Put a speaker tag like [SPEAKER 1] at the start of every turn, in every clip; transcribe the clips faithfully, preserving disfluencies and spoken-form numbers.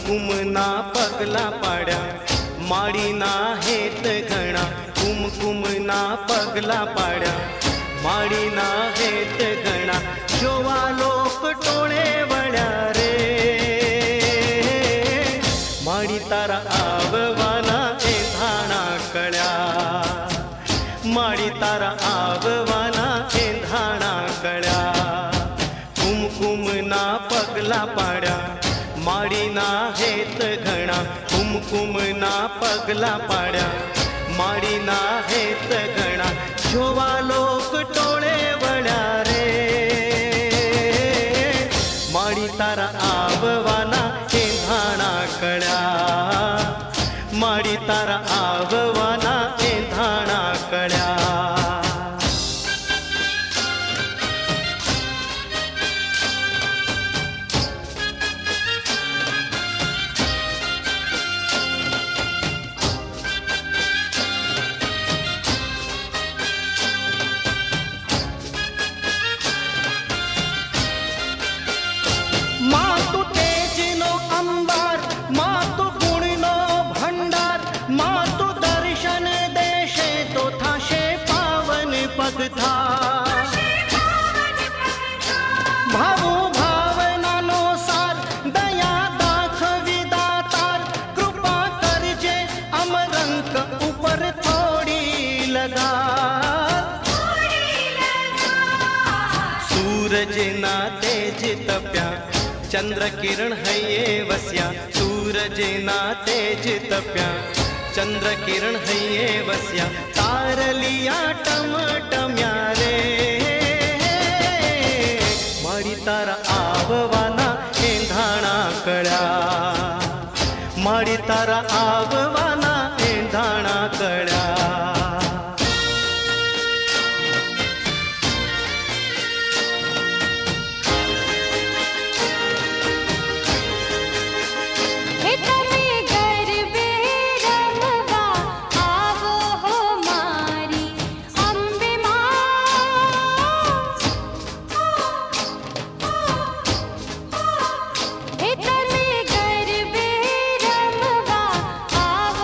[SPEAKER 1] कुमकुमना पगला पाड्या माळीना हेत घणा कुमकुमना पगला पाड्या माळीना हेत घणा जोवा लोक टोळे वळ्या रे माळी तारा आववाना एंधाणा कळ्या माळी तारा आववाना एंधाणा कळ्या कुमकुमना पगला पाड्या माळीना हेत घणा कुमकुमना पगला पाड्या माळीना हेत घणा जोवा लोक टोळे वळ्या रे माळी तारा आववाना एंधाणा कळ्या माळी तारा आववाना एंधाणा कळ्या
[SPEAKER 2] मातु तेजनो अंबार मातु गुणनो भंडार मातु दर्शन देशे तो थाशे पावन पगथा भावो भावनानो सार दया दाखवी दातार कृपा करजे अमरंक ऊपर थोड़ी लगा
[SPEAKER 1] सूरज ना तेज तप्या चंद्र किरण हये वस्या सूरज ना तेज तप्या चंद्र किरण हये वस्या तारलिया टम टम्या रे माळी तारा आववाना एंधाणा कळ्या माळी तारा आववाना एंधाणा कळ्या
[SPEAKER 3] हे तमे गरबे रमवा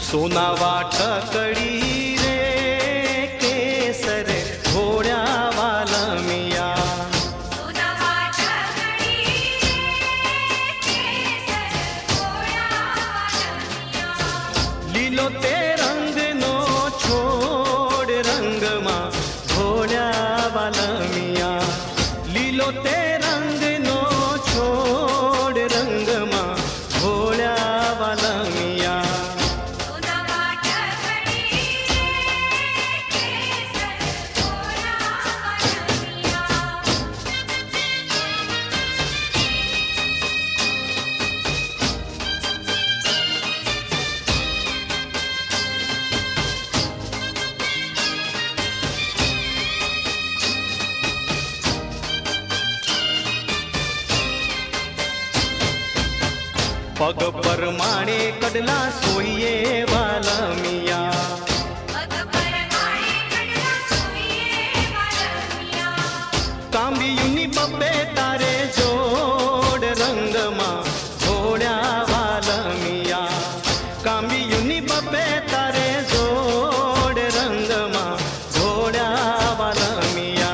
[SPEAKER 1] सोना वाटकडी रे केसर घोड्या वालमिया लीलो ते रंग नो छोड़ रंग मा घोड्या वालमिया लीलो ते रंग नो छोड़ रंग मा घोड्या वालमिया पग पर माणे कडला सोये वालमिया कांबी युनी बब्बे तारे जोड़ रंग मा घोड्या वालमिया कांबी युनी बब्बे तारे जोड़ रंग मा घोड्या वालमिया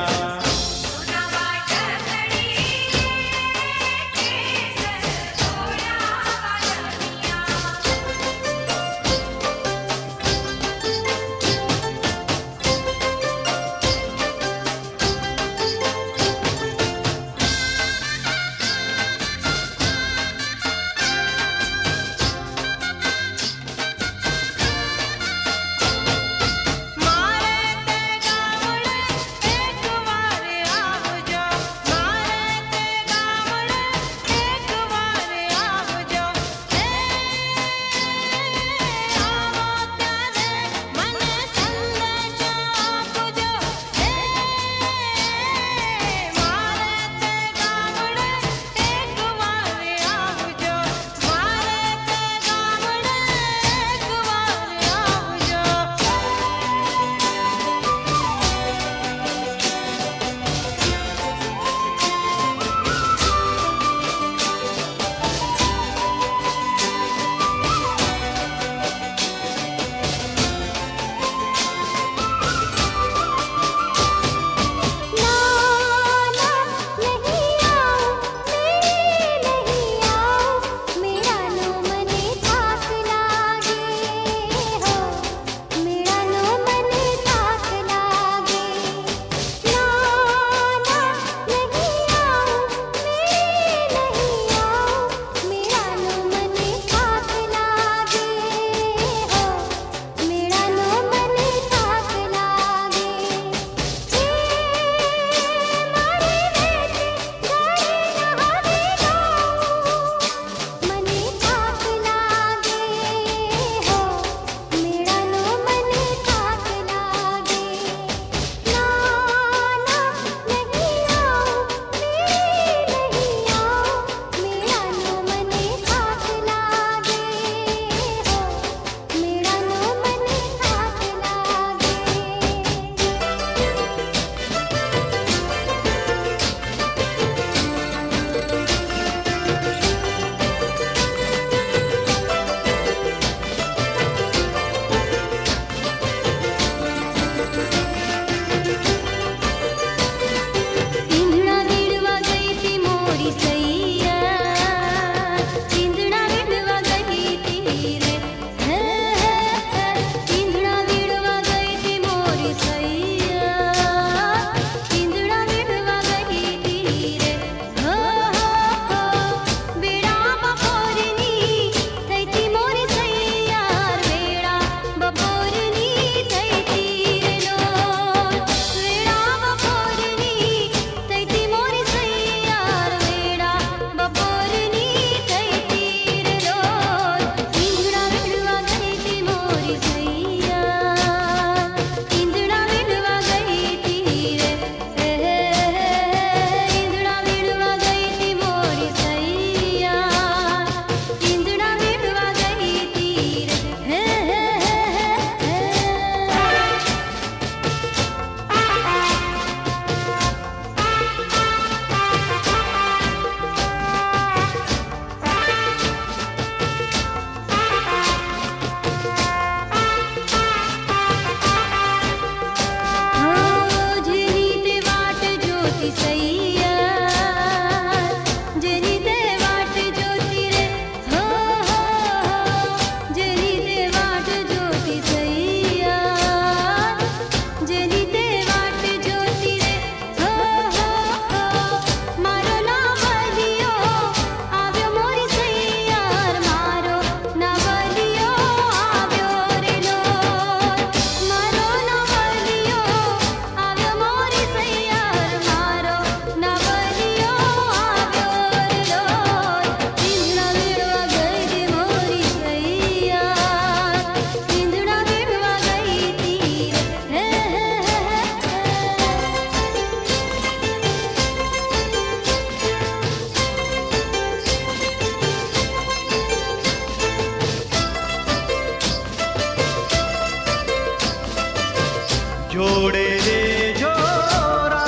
[SPEAKER 2] रे जोरा,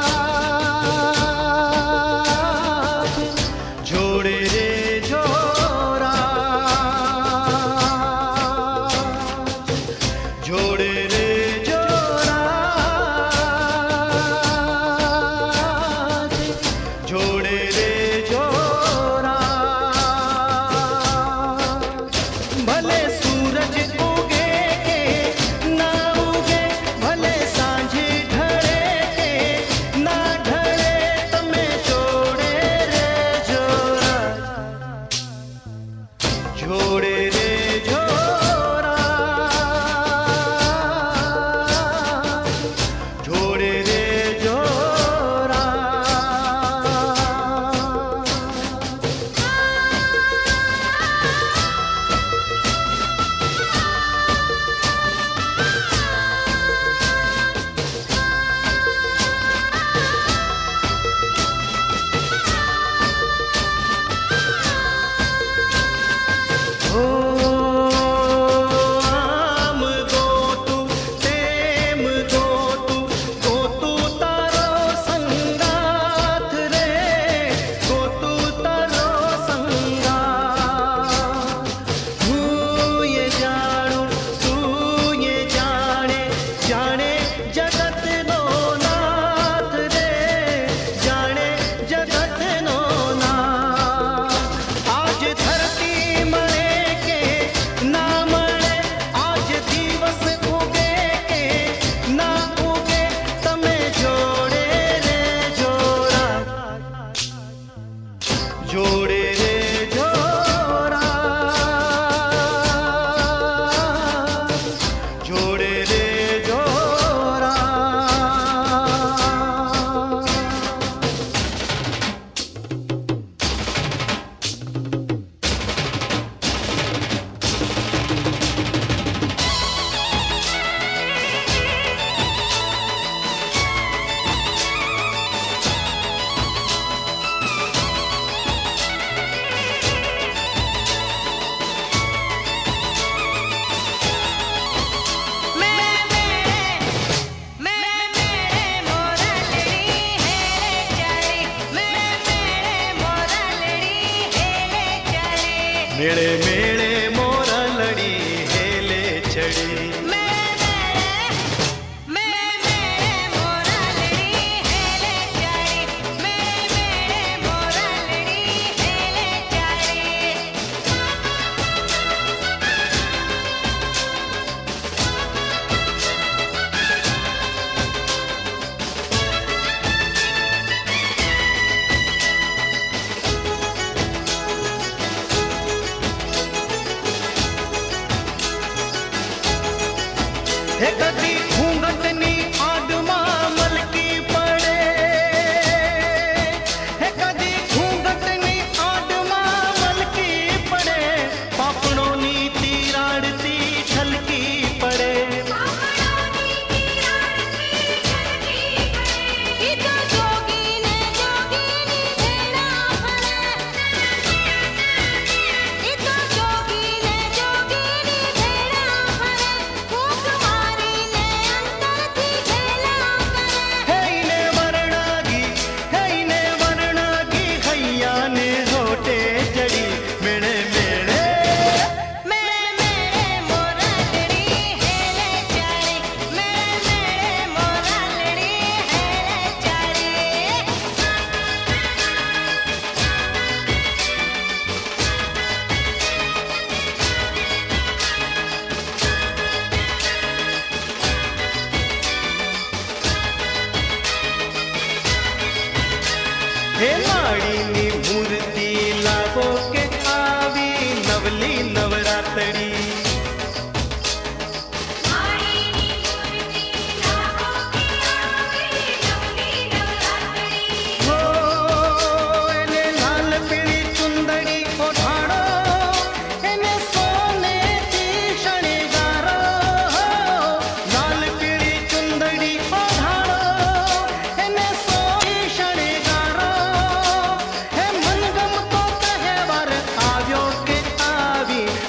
[SPEAKER 2] जोड़े रे जोरा, जोड़े रे जोरा, जोड़े रे जोरा। भले सूरज उगे के ना उगे, भले सांझ ढळे के ना ढळे, तमे जोड़े रे जोरा, जोड़े रे जोरा, जोड़े रे जोरा। ओ आम गोटू तेम गोटू, गोटू तारो संगाथ रे, गोटू तारो संगाथ। हूँ ये जाणू तू ये जाने, जाने जगत नो नाथ रे, जाने जगत नो नाथ। आज धरती मरे के ना मरे, आज दिवस उगे के ना उगे, तमे जोड़े रे जोरा, जोड़े रे जोरा, जोड़े रे जोरा। मेले मेले मोरा लड़ी हेले चढ़ी, हे कदी घूंघटनी आडमा मलकी पड़े, हे कदी घूंघटनी आडमा मलकी पड़े, पापड़ों नी तीराड़ती छलकी पड़े। हे इने वरणागी, हे इने वरणागी, हैया ने होटे जड़ी, मेले मेले हे लाड़ी नी मूर्ति लागो के आवी, नवली नवरातड़ी। हो एने लाल पीली चुंदड़ी ओढ़ाड़ो, एने सोने की शणगारो, लाल पीली चुंदड़ी ओढ़ाड़ो, एने सोने की शणगारो। हे मनगम तो तहेवार आव्यो के आवी,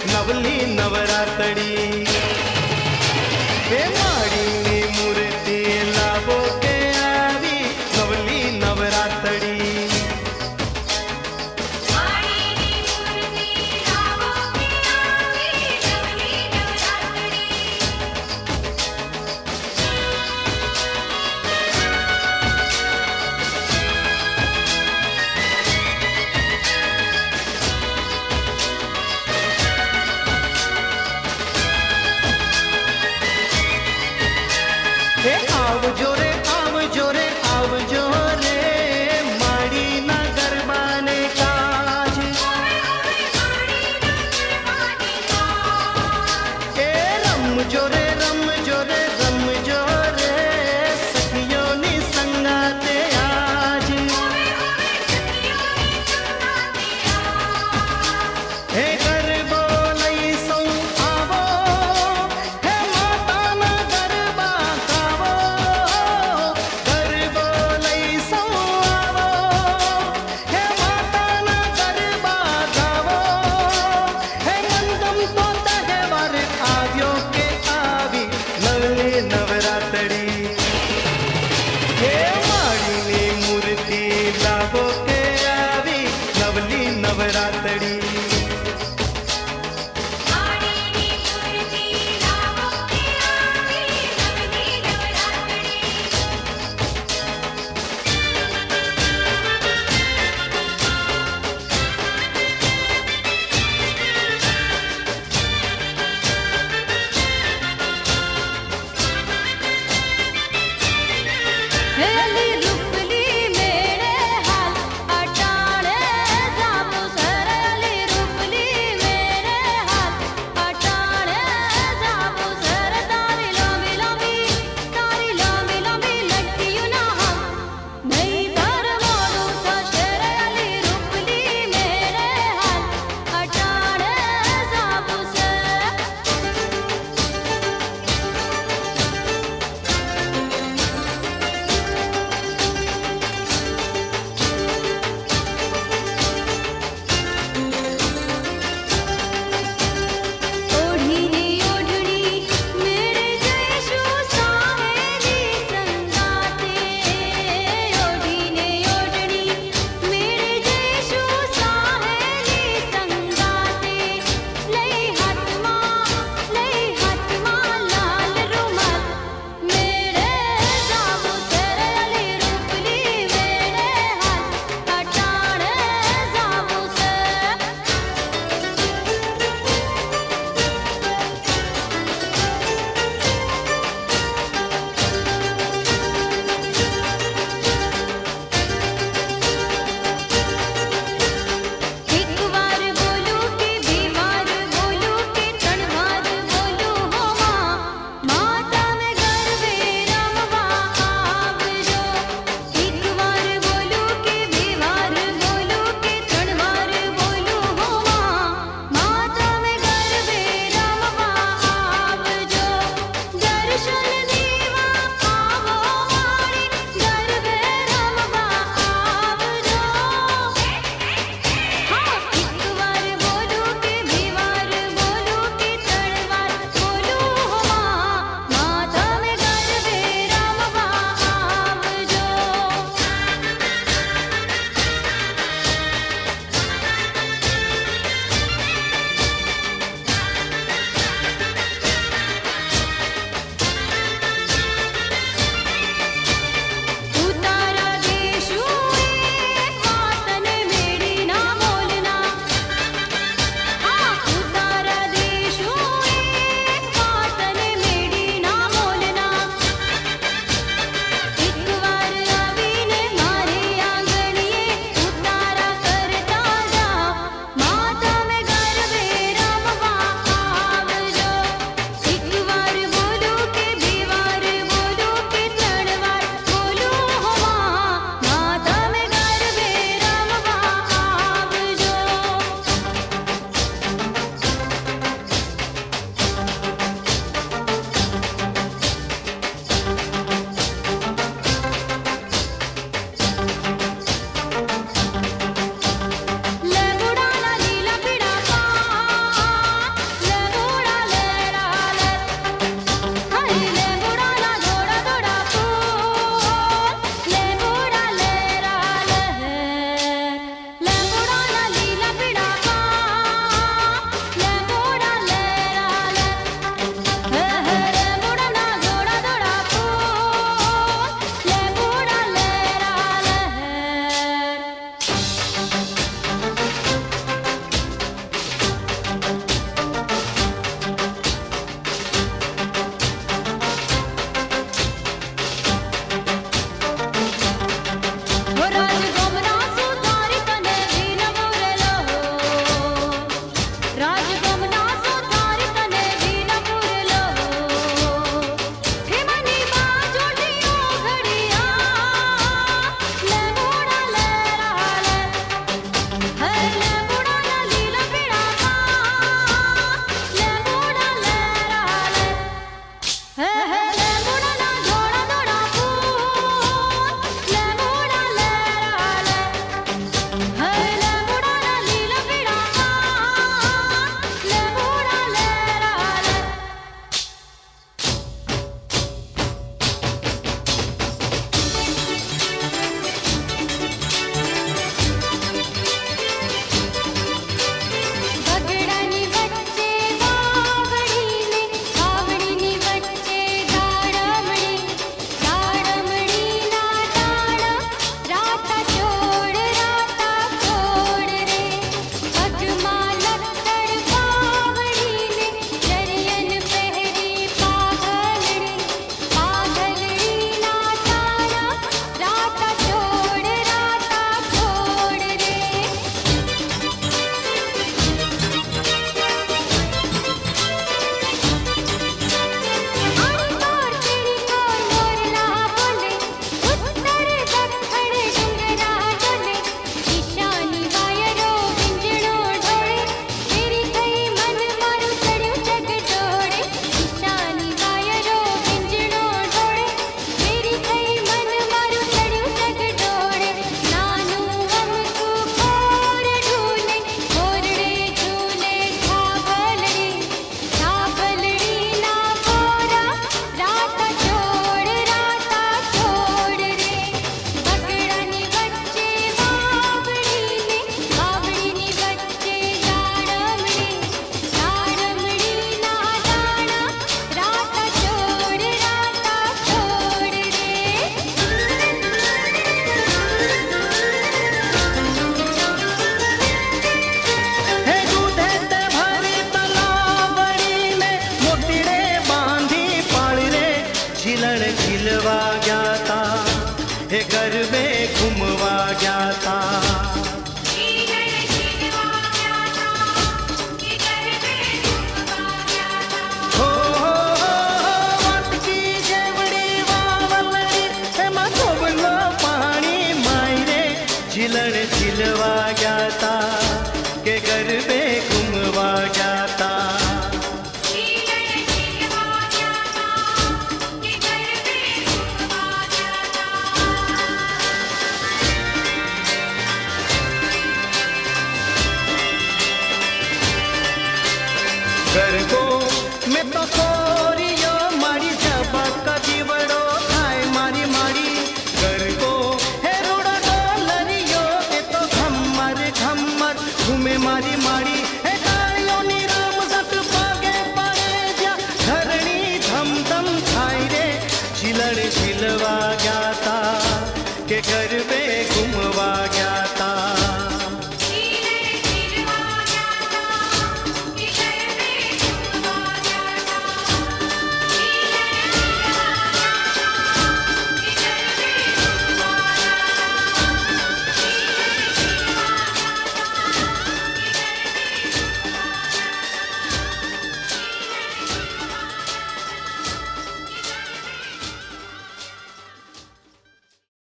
[SPEAKER 2] हे आवजो रे आवजो रे आवजो रे माड़ी ना गरबाने काज ए रम जो रे रम जो रे रम जो रे सखियों नी संगाते आज हे गरबो लई सौ आवो हे माता ना गरबा गावो
[SPEAKER 1] उजवा